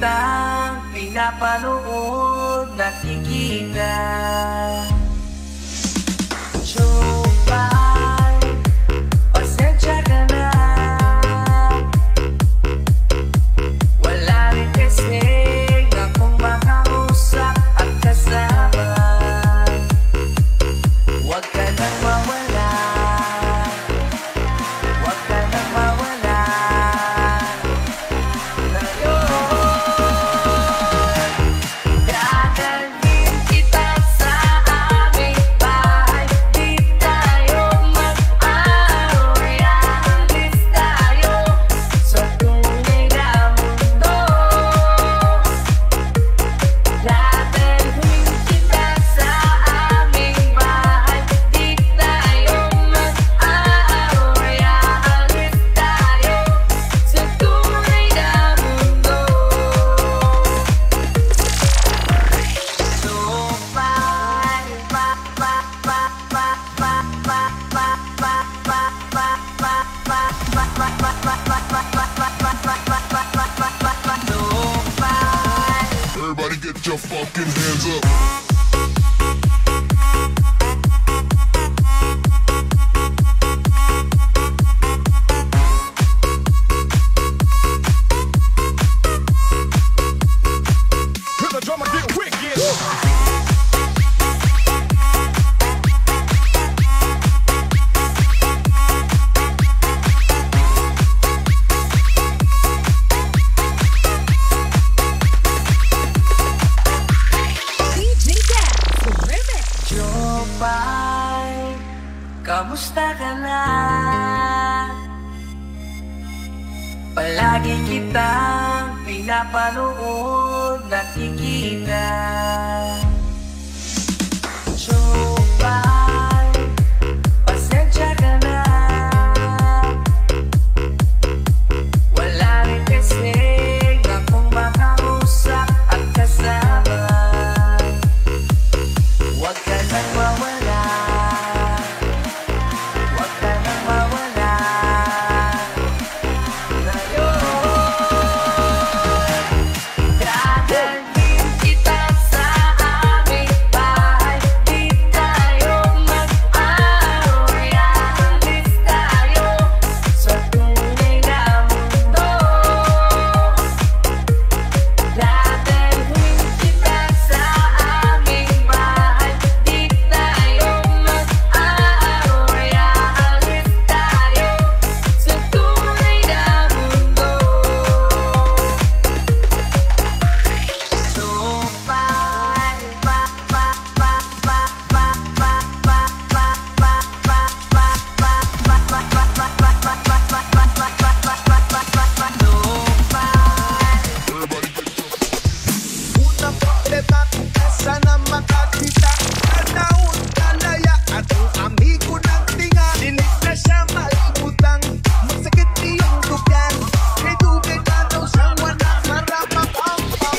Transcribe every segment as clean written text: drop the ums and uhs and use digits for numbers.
kitang pinapanood, nakikita. Chopay, pasensya ka na. Wala rin kasi akong makausap at kasama. Huwag ka nang mawala, huwag ka nang mawala. Dadalhin kita sa aming bahay, di tayo mag-away. Alis tayo sa tunay na mundo. Dadalhin kita sa aming bahay, di tayo mag-away. Alis tayo sa tunay na mundo. Everybody get your fucking hands up. Hear the drummer get wicked. DJ Dance Remix. Jopay, kamusta ka na? Palagi kitang pinapanood, nakikita. Jopay, pasensya ka na. Wala rin kasi akong makausap at kasama. Huwag ka nang mawala, huwag ka nang mawala. Dadalhin kita sa aming bahay, di tayo mag-away. Alis tayo sa tunay na mundo. Dadalhin kita sa aming bahay, di tayo mag-away. Alis tayo sa tunay na mundo. Unang problema kung sana makakita. Panahon kalaya at ang amigo ng tinga. Dinig na siya maibutang, masakit iyong dugan. Kay tubig na daw siyang walang marapapam.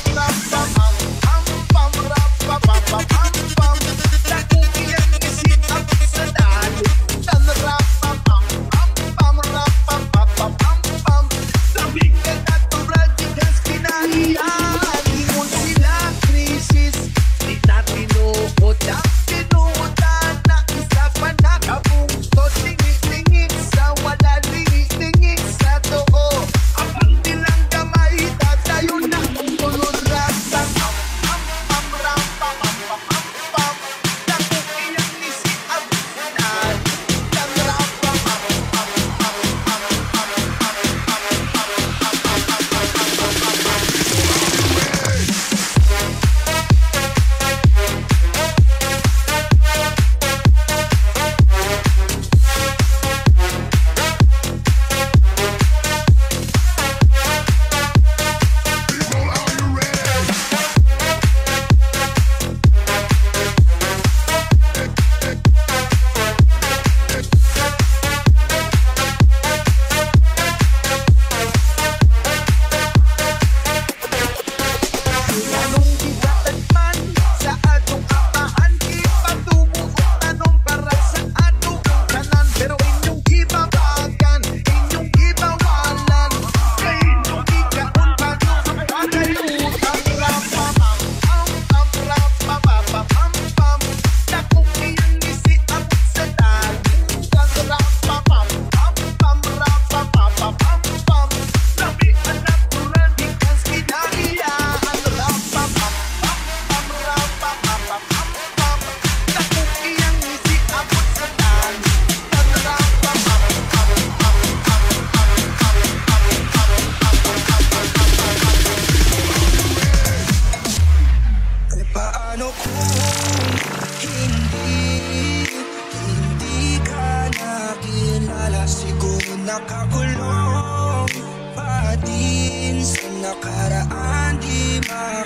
Nakikiyang isipang sa dali. Sabi ka na to, Radigas, kinahiyan. Ingon sila, krisis. Paano kung hindi ka nakilala? Siguro nakakulong pa din sa nakaraan, di